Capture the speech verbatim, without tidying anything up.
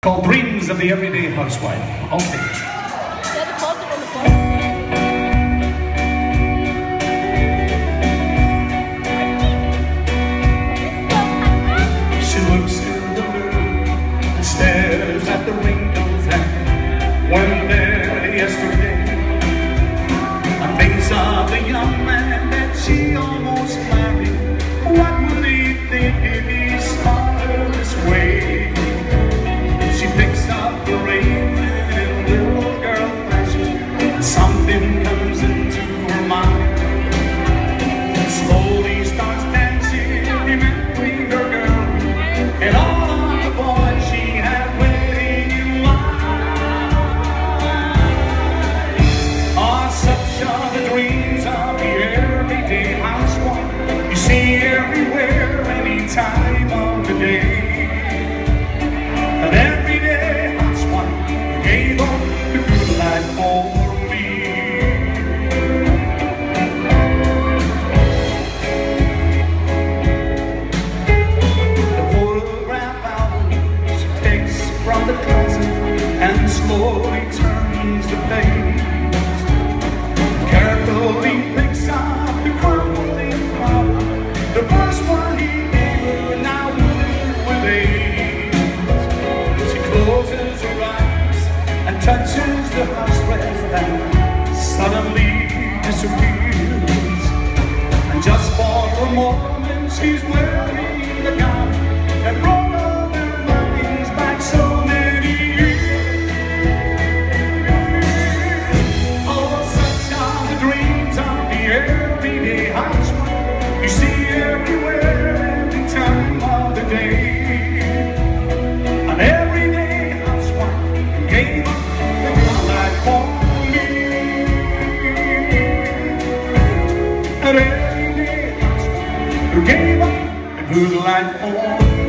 Called Dreams of the Everyday Housewife. Okay. She looks in the mirror and stares at the wrinkles that weren't there yesterday, and thinks of the young man that she almost married. What would he think if he saw her this way? She picks up the rain in little girl fashion, and something comes into her mind. And slowly starts dancing between her girl and all the boys she had waiting in line. Ah, such are the dreams of the everyday housewife you see everywhere, any time of the day. An everyday housewife who gave up the good life for me. The photograph album she takes from the closet and slowly turns the page. Carefully picks up the crumbling flower, the first one he gave her, now withered with age. She closes her eyes and touches the house rest that suddenly disappears. And just for a moment she's wearing the gown that brought all their minds back so many years. Oh, such are the dreams of the everyday housewife you see everywhere, every time of the day. An everyday housewife who gave up the good life for me. An everyday housewife who gave up the good life for me.